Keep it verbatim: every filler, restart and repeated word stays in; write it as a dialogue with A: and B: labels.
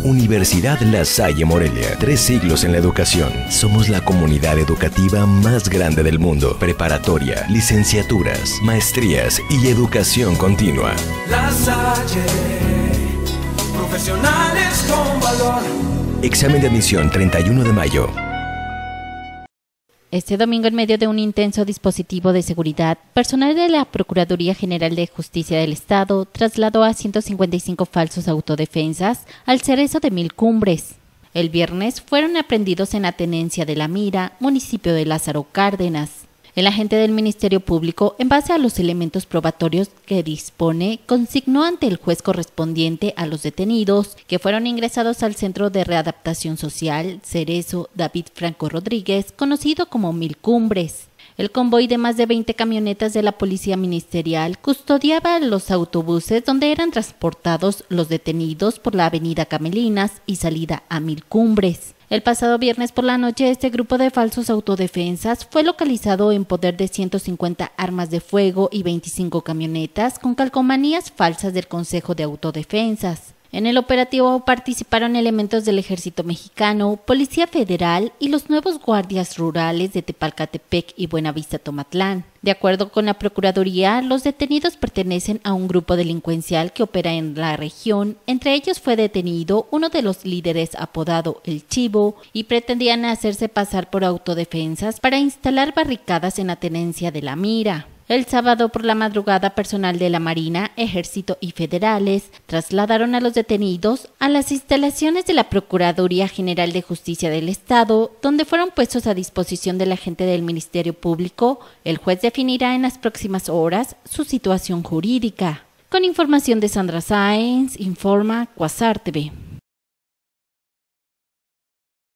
A: Universidad La Salle Morelia, tres siglos en la educación. Somos la comunidad educativa más grande del mundo. Preparatoria, licenciaturas, maestrías y educación continua.
B: La Salle, profesionales con valor.
A: Examen de admisión treinta y uno de mayo.
C: Este domingo, en medio de un intenso dispositivo de seguridad, personal de la Procuraduría General de Justicia del Estado trasladó a ciento cincuenta y cinco falsos autodefensas al Cerezo de Mil Cumbres. El viernes fueron aprehendidos en la tenencia de La Mira, municipio de Lázaro Cárdenas. El agente del Ministerio Público, en base a los elementos probatorios que dispone, consignó ante el juez correspondiente a los detenidos, que fueron ingresados al Centro de Readaptación Social Cerezo David Franco Rodríguez, conocido como Mil Cumbres. El convoy de más de veinte camionetas de la Policía Ministerial custodiaba los autobuses donde eran transportados los detenidos por la avenida Camelinas y salida a Mil Cumbres. El pasado viernes por la noche, este grupo de falsos autodefensas fue localizado en poder de ciento cincuenta armas de fuego y veinticinco camionetas con calcomanías falsas del Consejo de Autodefensas. En el operativo participaron elementos del Ejército Mexicano, Policía Federal y los nuevos guardias rurales de Tepalcatepec y Buenavista Tomatlán. De acuerdo con la Procuraduría, los detenidos pertenecen a un grupo delincuencial que opera en la región. Entre ellos fue detenido uno de los líderes apodado El Chivo y pretendían hacerse pasar por autodefensas para instalar barricadas en la tenencia de La Mira. El sábado por la madrugada, personal de la Marina, Ejército y federales trasladaron a los detenidos a las instalaciones de la Procuraduría General de Justicia del Estado, donde fueron puestos a disposición del agente del Ministerio Público. El juez definirá en las próximas horas su situación jurídica. Con información de Sandra Sáenz, informa Quasar T V.